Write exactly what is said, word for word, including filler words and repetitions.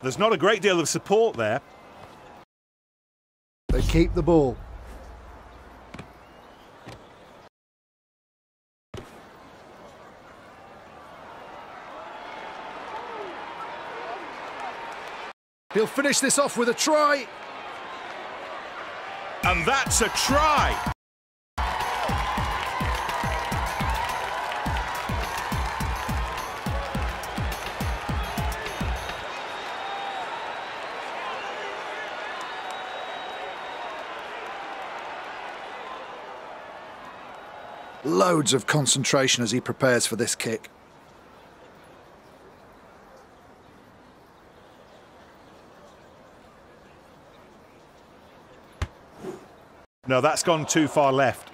There's not a great deal of support there. They keep the ball. He'll finish this off with a try. And that's a try. Loads of concentration as he prepares for this kick. No, that's gone too far left.